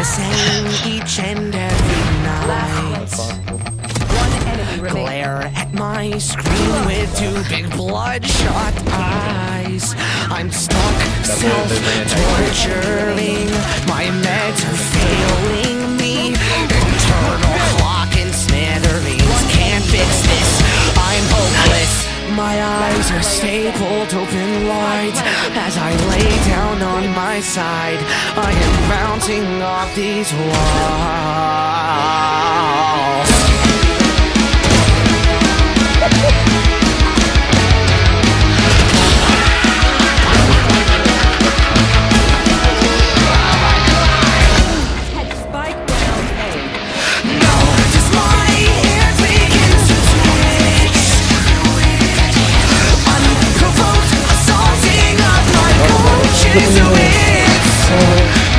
the same each and every night. One enemy remaining. Glare at my screen with two big bloodshot eyes. I'm stuck self-torturing. My meds are failing me. Internal clock and smithereens. Can't fix this, I'm hopeless. My eyes are stapled open wide as I lay down on my side. I am bouncing off these walls. Into it.